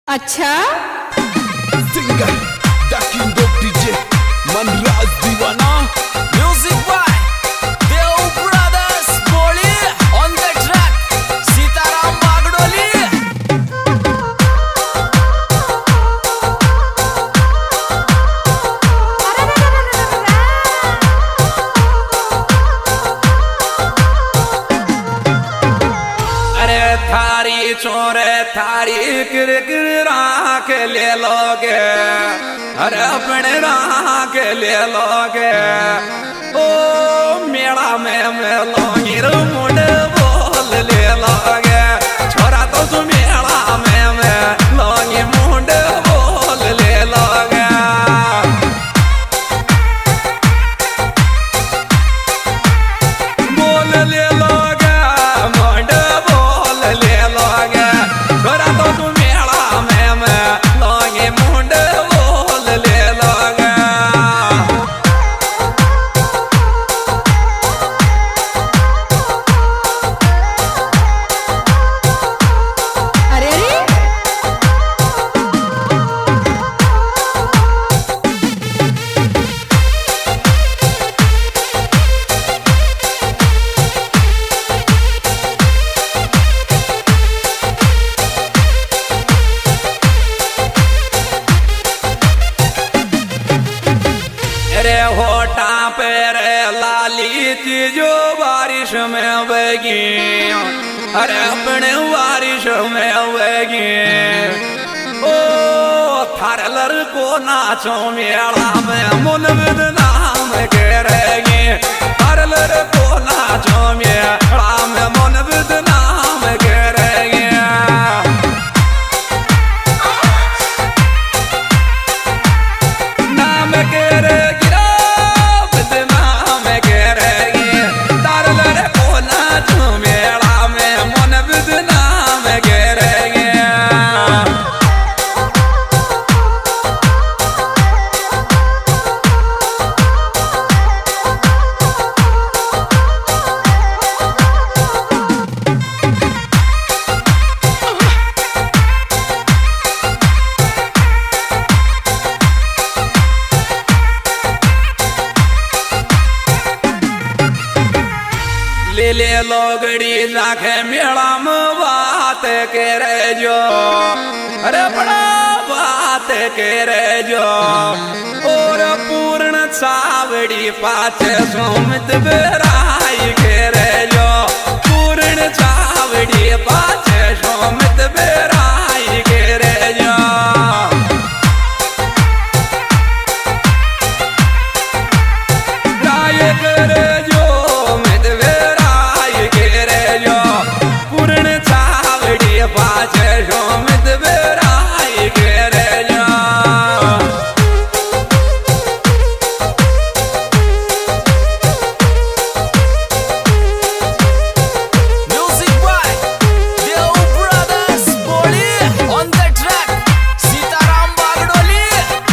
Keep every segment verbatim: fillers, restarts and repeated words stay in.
अच्छा singer the king of DJ Manraj Deewana music by Dev brothers बोली on the track Sitaram Bagdoli. अरे थारी चोरे थारी किरकिर राख ले लोगे, अरे अपने राख ले लोगे। ओ मेला में मेलोगी मुंड बोल ले लोगे, छोरा तो तू मेला में मेलोगी मुंड बोल ले लोगे। बोल ले लोगे मुंड बोल ले लोगे, छोरा तो तू मेला में मेलोगी मुंड बोल ले लोगे। अरे अरे अरे होटा पे रे लाली चीजो बारिश में बगी, अरे अपने बारिश में बगी। ओ थार लड़को नाचो मेला में मुन बिद नाम के रहेगी, थार लड़को नाचो मेला में मुन बिद नाम के रहेगी। नाम के रहेगी बिद नाम के रहेगी, तार लड़को नाचो मेला में मुन बिद नाम के रहेगी। ले ले लोगड़ी जाके मेला में बात करे जो, अरे बड़ा बात करे जो। और पूर्ण चावड़ी पाचे सोमित बेराई करे जो, पूर्ण चावड़ी पाचे सोमित बेराई करे जो। राय करे जो मित बेराई करे जो, पूर्ण चावड़ी पाचे सोमित बेराई करे जो। म्यूजिक बाय देव ब्रदर्स बोली on the track Sitaram Bagdoli.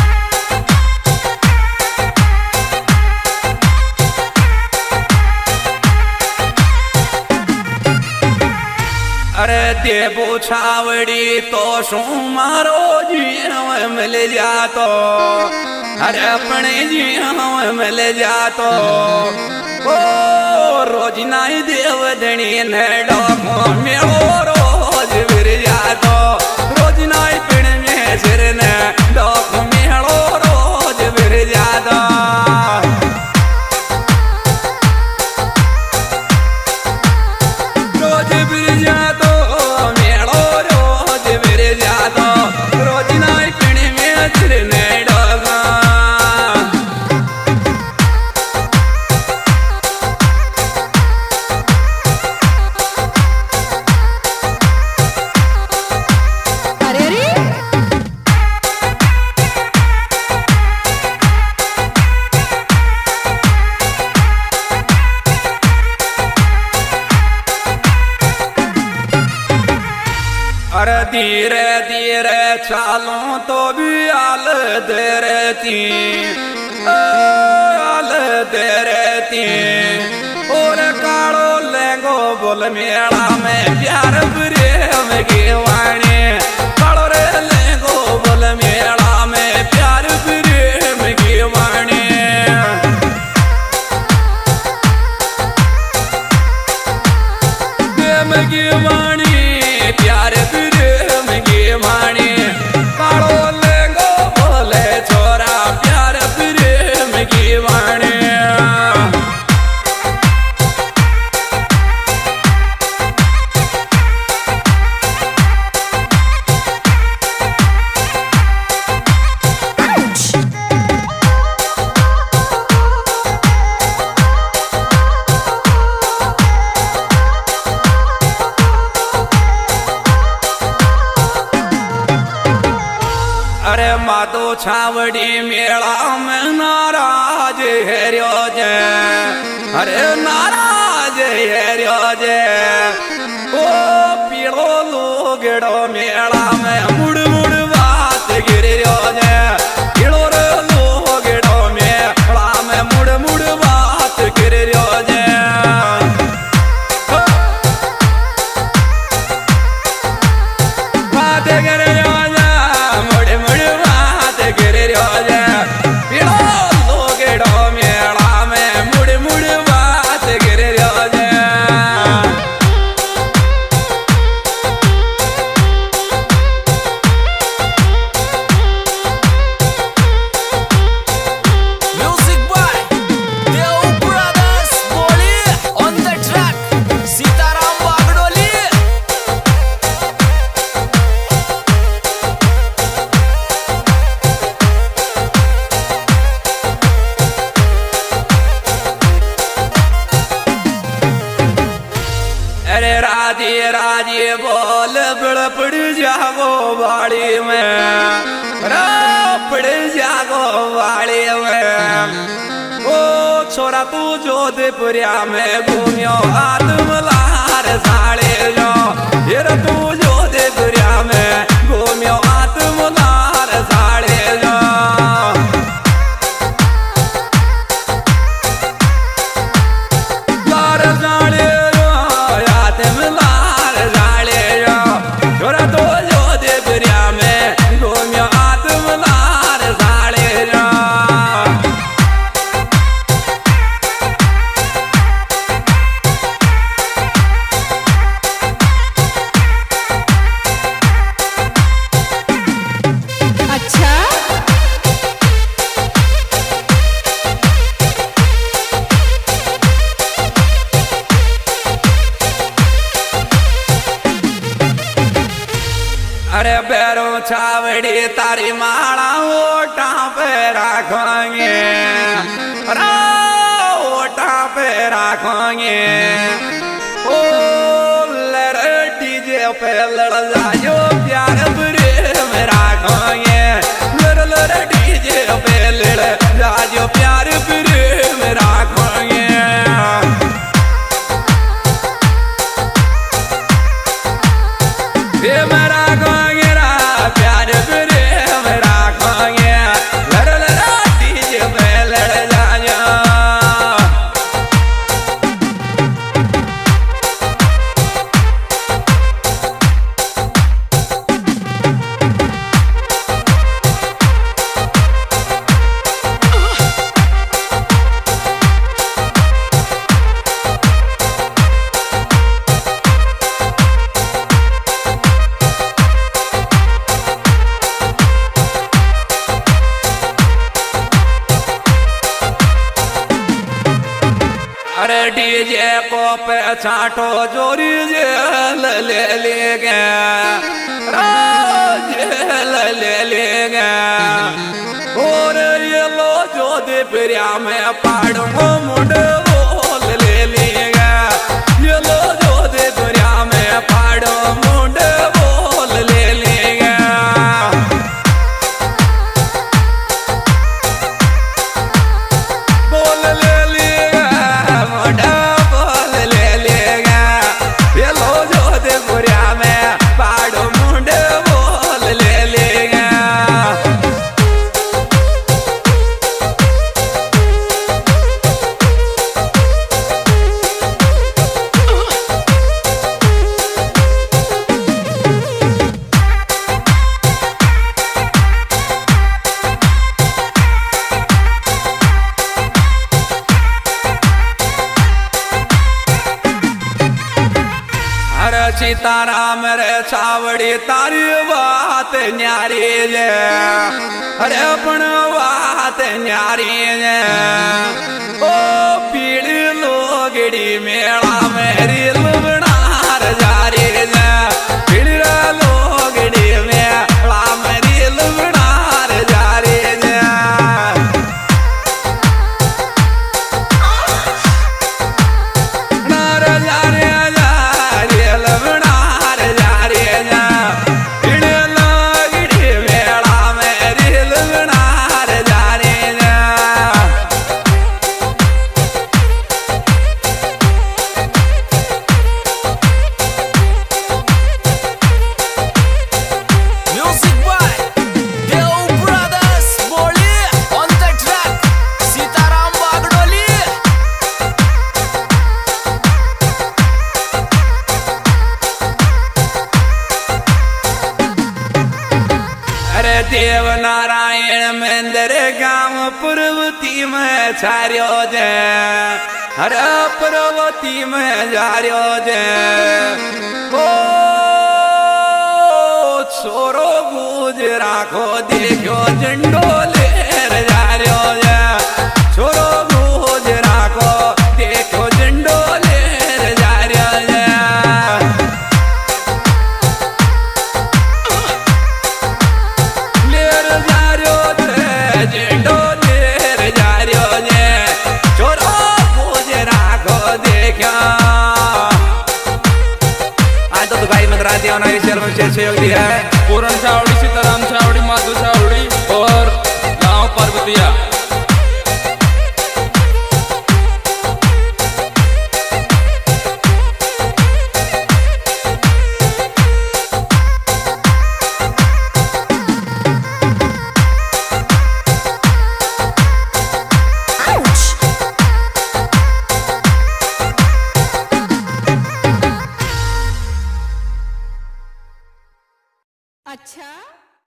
अरे देवो छावड़ी तो शू मारो जीव मिल जातो, अरे अपने जीव मिल जातो। ओ रोज नाई देव धनी ने डोको मेरो रोज फिर जातो, रोज नाई पिण में सिर ने डोको मेरो रोज फिर जातो। रोज फिर जातो मेलो रोज फिर जातो, रोज नाई पिण में सिर ने डोको। अरे अरे अरे धीरे धीरे चालो तो भी आल दे रहती, आल दे रहती। और कालो लेंगो बोल मेला में प्यार प्रेम की वाणी, कालो रे अरे मातो छावड़ी मेला में नाराज है रोजे, अरे नाराज है रोजे। ओ पीड़ो लोगड़ो मेला में मुड़ मुड़ बात गिर रोजे, पीड़ो लोगड़ो मेला में मुड़ मुड़ बात गिर रोजे। बात गिर रोजे, मुड़ मुड़ बात गिर रोजे, पीड़ो लोगड़ो मेला में मुड़ मुड़ बात गिर रोजे। Music by Deo Brothers Boli on the track. Sitaram Bagdoli. अरे राजी राजी बोल बड़ पड़ जागो बाड़ी में, रा पड़ जागो बाड़ी में। ओ छोरा तू जोधपुरिया में घूमियो आत्मलार साड़े जो, ये तू जोधपुरिया में घूमियो आत्मलार साड़े जो। लार साड़े जो, आत्मलार साड़े जो, छोरा तू जोधपुरिया में घूमियो आत्मलार साड़े जो। अच्छा अरे बैरो छावड़ी तारी माला ओटा पे रखोगे, अरे ओटा पे रखोगे। ओ लड़ डीजे पे लड़ जाओ प्यार प्रेम रखोगे, लड़ लड़ डीजे पे लड़ जाओ प्यार प्रेम रखोगे। प्रेम रखोगे रा प्यार प्रेम रखोगे, लड़ लड़ डीजे पे लड़ जाओ। अरे डीजे को पे छाटो जोरी जेल ले ले गया, जेल ले ले गया। और ये लो जोधपुरिया में पाड़ो मुंड बोल ले ले गया, ये लो जोधपुरिया में पाड़ो मुंड बोल ले ले गया। बोल ले लिया मोटा बोल ले लिया, ये लो जोधपुरिया में पाड़ो मुंडे बोल ले लिया। अरे सीताराम रे छावड़ी तारी बात न्यारी जे, अरे अपन बात न्यारी जे। ओ पीड़ी लोगड़ी मेला मेरी लुबनार जारी जे, पीड़ी लोगड़ी मेला मेरी लुबनार जारी जे। नार जारी जारी लुबनार जारी जे, पीड़ी लोगड़ी मेला में अरे देव नारायण मंदिर गांव पर्वती में छारियो जे अरे पर्वती में जारियो जे ओ छोरो गुज राखो देखो झंडो लेर जारियो जे छोरो गुज राखो देखो झंडो लेर जारियो जे लेर जारियो जे झंडो लेर जारियो जे छोरो गुज राखो देखो आज तो भाई मंदरा दिया ना इस में शेर सहयोग दिया है पूरन चावड़ी, सीताराम चावड़ी, माधु चावड़ी और गांव पर्वतिया। अच्छा